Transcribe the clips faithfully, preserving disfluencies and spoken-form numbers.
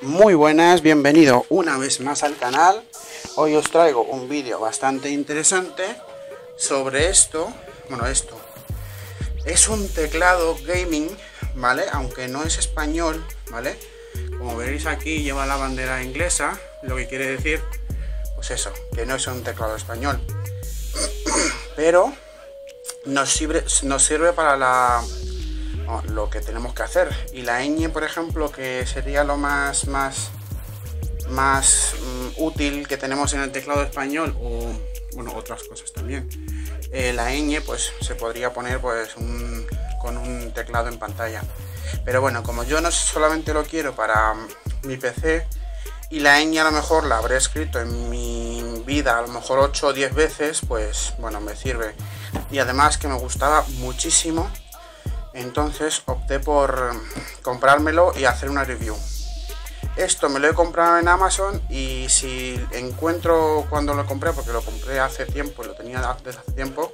Muy buenas, bienvenido una vez más al canal. Hoy os traigo un vídeo bastante interesante sobre esto. Bueno, esto es un teclado gaming, ¿vale? Aunque no es español, ¿vale? Como veréis aquí lleva la bandera inglesa, lo que quiere decir, pues eso, que no es un teclado español. Pero nos sirve, nos sirve para la... lo que tenemos que hacer, y la ñ, por ejemplo, que sería lo más más más um, útil que tenemos en el teclado español, o bueno, otras cosas también. Eh, la ñ pues se podría poner pues un, con un teclado en pantalla, pero bueno, como yo no solamente lo quiero para mi P C, y la ñ a lo mejor la habré escrito en mi vida a lo mejor ocho o diez veces, pues bueno, me sirve. Y además que me gustaba muchísimo, entonces opté por comprármelo y hacer una review. Esto me lo he comprado en Amazon, y si encuentro cuando lo compré, porque lo compré hace tiempo, lo tenía desde hace tiempo,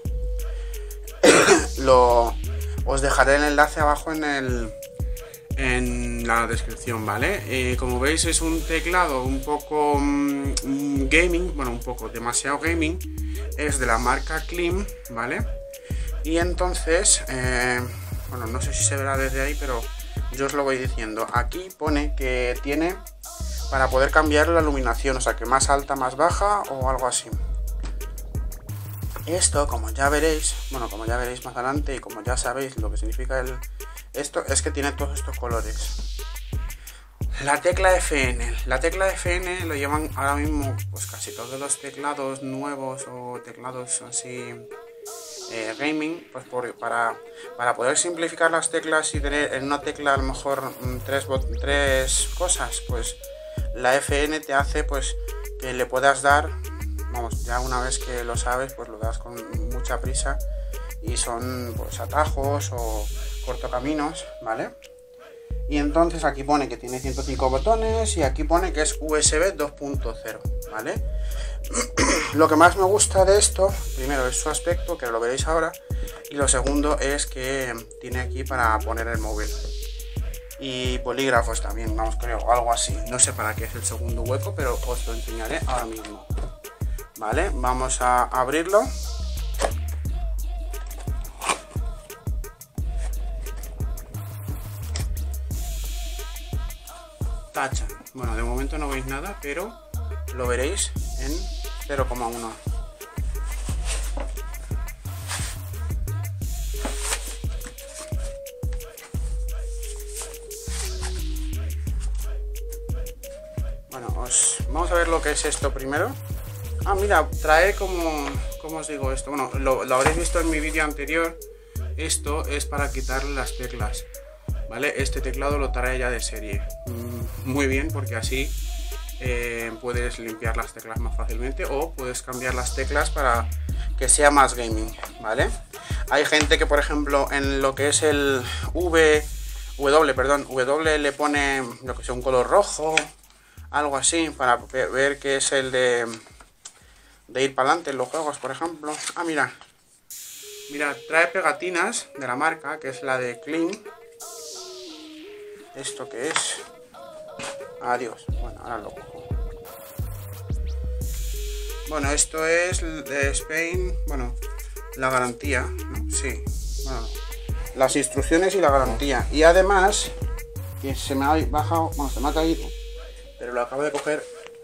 lo, os dejaré el enlace abajo en, el, en la descripción, ¿vale? Eh, como veis, es un teclado un poco um, gaming, bueno, un poco demasiado gaming, es de la marca Klim, ¿vale? Y entonces... Eh, bueno, no sé si se verá desde ahí, pero yo os lo voy diciendo. Aquí pone que tiene para poder cambiar la iluminación, o sea, que más alta, más baja o algo así. Esto, como ya veréis, bueno, como ya veréis más adelante, y como ya sabéis lo que significa el esto, es que tiene todos estos colores. La tecla F N, la tecla F N lo llevan ahora mismo pues casi todos los teclados nuevos o teclados así Eh, gaming, pues por, para, para poder simplificar las teclas y tener en una tecla a lo mejor mm, tres, tres cosas, pues la F N te hace pues que le puedas dar, vamos, ya una vez que lo sabes, pues lo das con mucha prisa, y son pues atajos o cortocaminos, ¿vale? Y entonces aquí pone que tiene ciento cinco botones, y aquí pone que es U S B dos punto cero, ¿vale? Lo que más me gusta de esto, primero es su aspecto, que lo veréis ahora, y lo segundo es que tiene aquí para poner el móvil y bolígrafos también, vamos, creo, algo así. No sé para qué es el segundo hueco, pero os lo enseñaré ahora mismo, ¿vale? Vamos a abrirlo. Tacha. Bueno, de momento no veis nada, pero lo veréis en cero coma uno. Bueno, os vamos a ver lo que es esto primero. Ah, mira, trae como, ¿cómo os digo esto? Bueno, lo, lo habréis visto en mi vídeo anterior. Esto es para quitarle las teclas, ¿vale? Este teclado lo trae ya de serie. Muy bien, porque así eh, puedes limpiar las teclas más fácilmente, o puedes cambiar las teclas para que sea más gaming, ¿vale? Hay gente que, por ejemplo, en lo que es el V, W, perdón, W le pone lo que sea un color rojo, algo así, para ver que es el de, de ir para adelante en los juegos, por ejemplo. Ah, mira, mira, trae pegatinas de la marca, que es la de Klim. ¿Esto qué es? Adiós. Bueno, ahora lo cojo. Bueno, esto es de Spain. Bueno, la garantía, ¿no? Sí. Bueno, las instrucciones y la garantía. Y además, que se me ha bajado, bueno, se me ha caído, pero lo acabo de coger.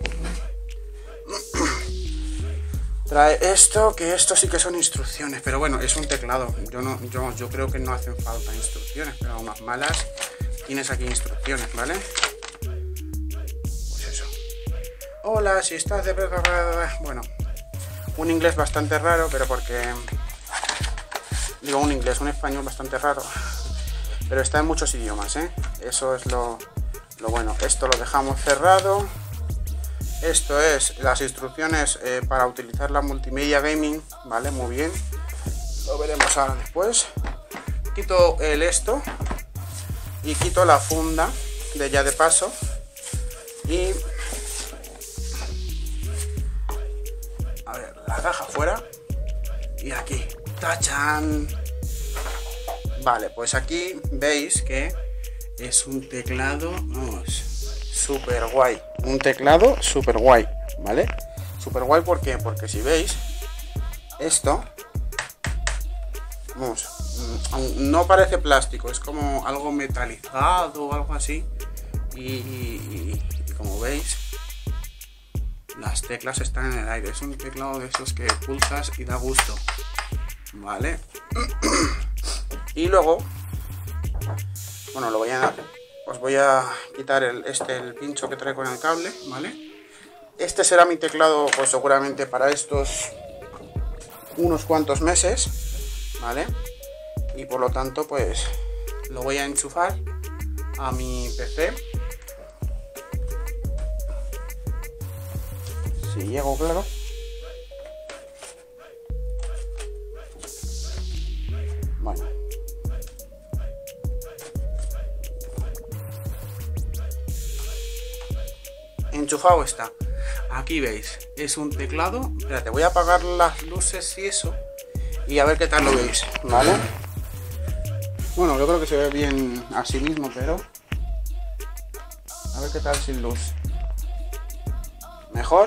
Trae esto, que esto sí que son instrucciones, pero bueno, es un teclado. Yo no, yo, yo creo que no hacen falta instrucciones, pero aún más malas tienes aquí instrucciones, ¿vale? Pues eso. Hola, si estás de... Bueno, un inglés bastante raro, pero porque... Digo un inglés, un español bastante raro. Pero está en muchos idiomas, ¿eh? Eso es lo, lo bueno. Esto lo dejamos cerrado. Esto es las instrucciones eh, para utilizar la multimedia gaming, ¿vale? Muy bien. Lo veremos ahora después. Quito el esto. Y quito la funda de ya de paso, y a ver, la caja fuera, y aquí, ¡tachán! Vale, pues aquí veis que es un teclado, vamos, súper guay. Un teclado súper guay, ¿vale? Súper guay, ¿por qué? Porque si veis, esto, vamos, no parece plástico, es como algo metalizado o algo así. Y, y, y como veis, las teclas están en el aire. Es un teclado de esos que pulsas y da gusto, ¿vale? Y luego, bueno, lo voy a, os voy a quitar el, este, el pincho que trae con el cable, ¿vale? Este será mi teclado, pues seguramente para estos unos cuantos meses, ¿vale? Y por lo tanto, pues lo voy a enchufar a mi P C. Si llego, claro. Bueno. Enchufado está. Aquí veis, es un teclado. Espérate, voy a apagar las luces y eso. Y a ver qué tal lo veis, ¿vale? Bueno, yo creo que se ve bien así mismo, pero... a ver qué tal sin luz. ¿Mejor?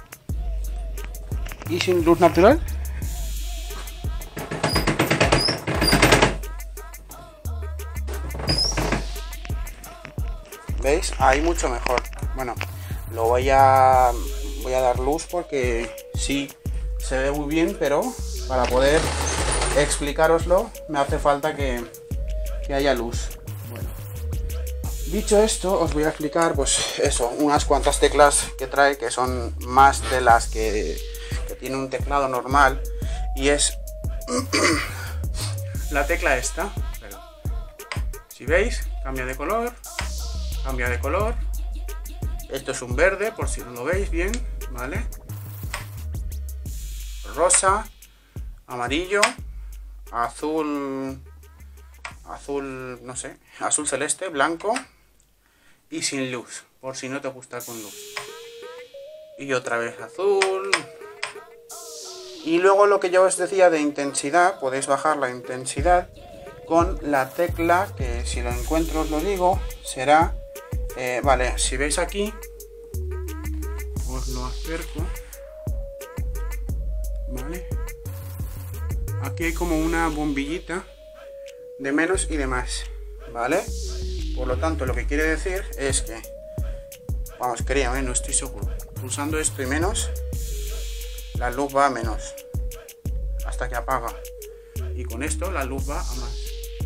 ¿Y sin luz natural? ¿Veis? Ahí mucho mejor. Bueno, lo voy a voy a dar luz porque sí se ve muy bien, pero para poder explicároslo me hace falta que, que haya luz. Bueno, dicho esto, os voy a explicar, pues eso, unas cuantas teclas que trae, que son más de las que, que tiene un teclado normal, y es la tecla esta. Pero, si veis, cambia de color, cambia de color. Esto es un verde, por si no lo veis bien, ¿vale? Rosa, amarillo, azul, azul, no sé, azul celeste, blanco y sin luz, por si no te gusta con luz. Y otra vez azul. Y luego lo que yo os decía de intensidad, podéis bajar la intensidad con la tecla que, si lo encuentro os lo digo, será... Eh, vale, si veis aquí, os lo acerco, vale, aquí hay como una bombillita de menos y de más, vale, por lo tanto lo que quiere decir es que, vamos, creo, eh, no estoy seguro, pulsando esto y menos, la luz va a menos, hasta que apaga, y con esto la luz va a más,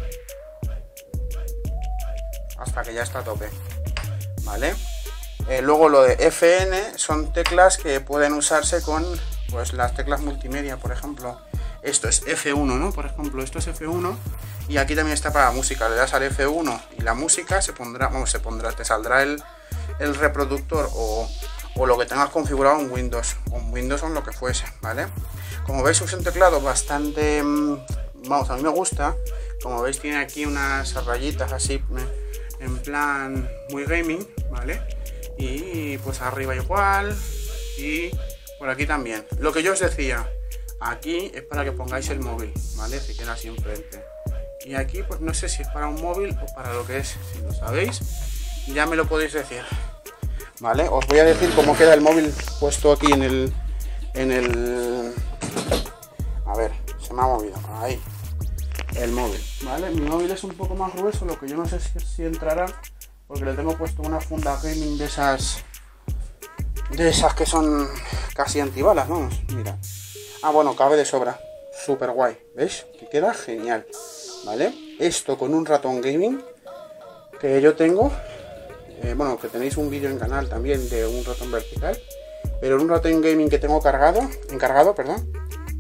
hasta que ya está a tope. ¿Vale? Eh, luego lo de F N son teclas que pueden usarse con, pues, las teclas multimedia, por ejemplo. Esto es F uno, ¿no? Por ejemplo, esto es F uno y aquí también está para música. Le das al F uno y la música se pondrá, vamos, se pondrá, te saldrá el, el reproductor o, o lo que tengas configurado en Windows, o en Windows o en lo que fuese, ¿vale? Como veis, es un teclado bastante, vamos, a mí me gusta. Como veis, tiene aquí unas rayitas así en plan muy gaming, ¿vale? Y pues arriba igual, y por aquí también. Lo que yo os decía, aquí es para que pongáis el móvil, ¿vale? Se queda así enfrente. Y aquí pues no sé si es para un móvil o para lo que es. Si lo sabéis, ya me lo podéis decir, ¿vale? Os voy a decir cómo queda el móvil puesto aquí en el... en el... a ver, se me ha movido, ahí. El móvil, ¿vale? Mi móvil es un poco más grueso, lo que yo no sé si, si entrará, porque le tengo puesto una funda gaming de esas de esas que son casi antibalas, vamos, mira. Ah, bueno, cabe de sobra, súper guay, ¿veis? Que queda genial, ¿vale? Esto con un ratón gaming que yo tengo, eh, bueno, que tenéis un vídeo en canal también de un ratón vertical, pero en un ratón gaming que tengo cargado, encargado, perdón,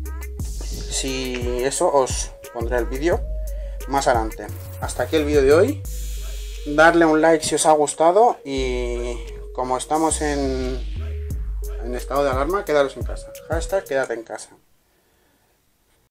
si eso os pondré el vídeo más adelante. Hasta aquí el vídeo de hoy. Darle un like si os ha gustado y como estamos en, en estado de alarma, quedaros en casa. Hashtag quédate en casa.